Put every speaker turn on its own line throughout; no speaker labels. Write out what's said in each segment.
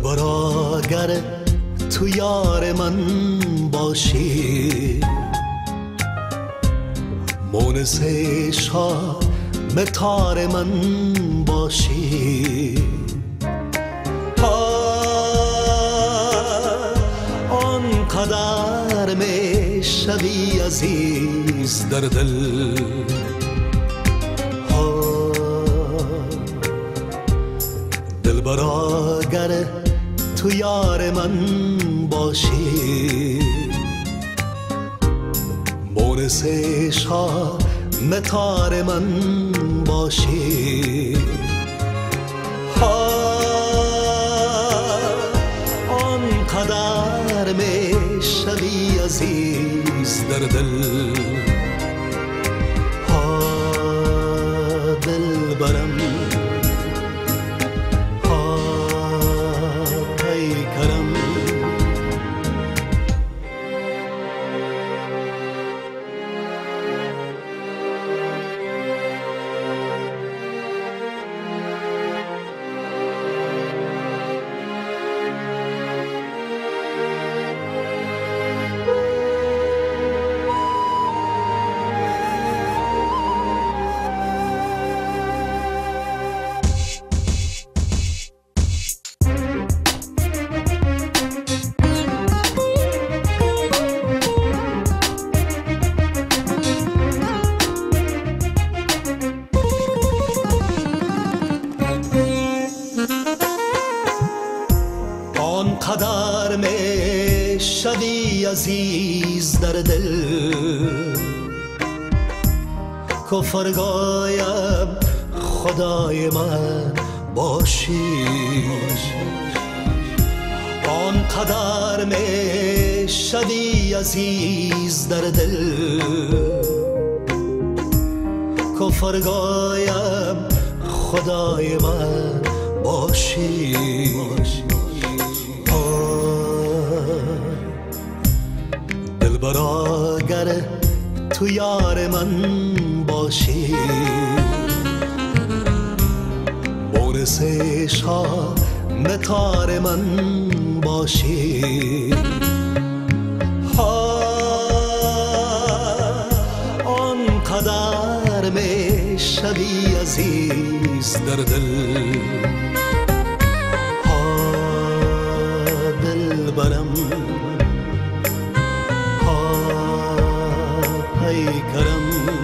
دلبرا اگر تو یار من باشی، مونس شام تار من باشی، آنقدر می شوی عزیز در دل، دلبرا اگر تو یار من باشی، مونس شام تار من باشی، آنقدر می شوی عزیز در دل، دلبرم پیکرم. آنقدر می شوی عزیز در دل، کفرگایم خدای من باشی، آنقدر می شوی عزیز در دل، کفرگایم خدای من باشی، دلبرا اگر تو یار من باشی، مونس شام تار من باشی، آنقدر می شوی عزیز در دل، دلبرم پیکرم.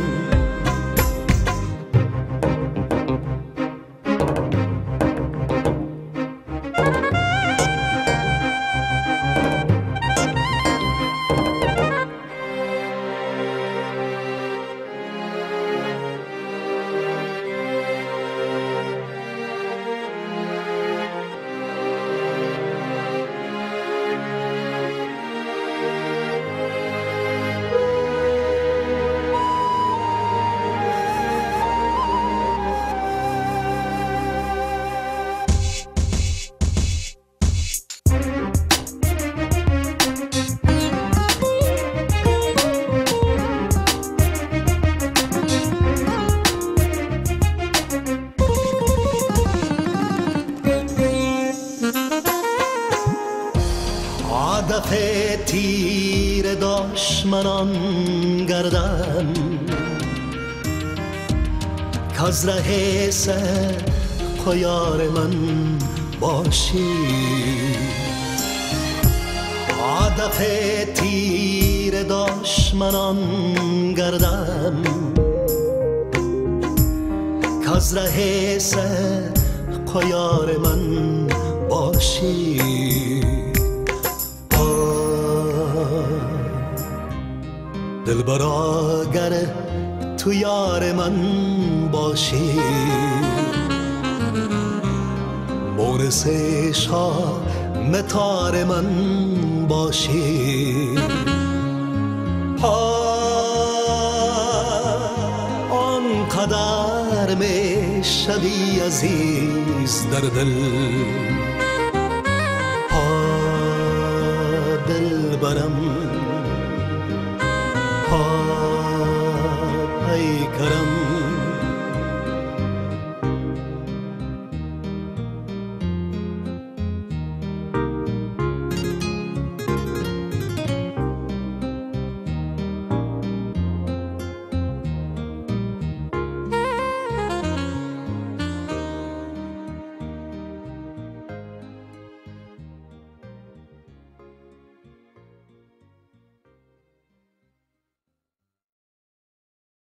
هدف تیر دشمنان گردن، کز ره صدق یار من باشی، هدف تیر دشمنان گردن، کز ره صدق یار من باشی، دلبرا اگر تو یار من باشی، مونس شام تار من باشی، آنقدر می شوی عزیز در دل،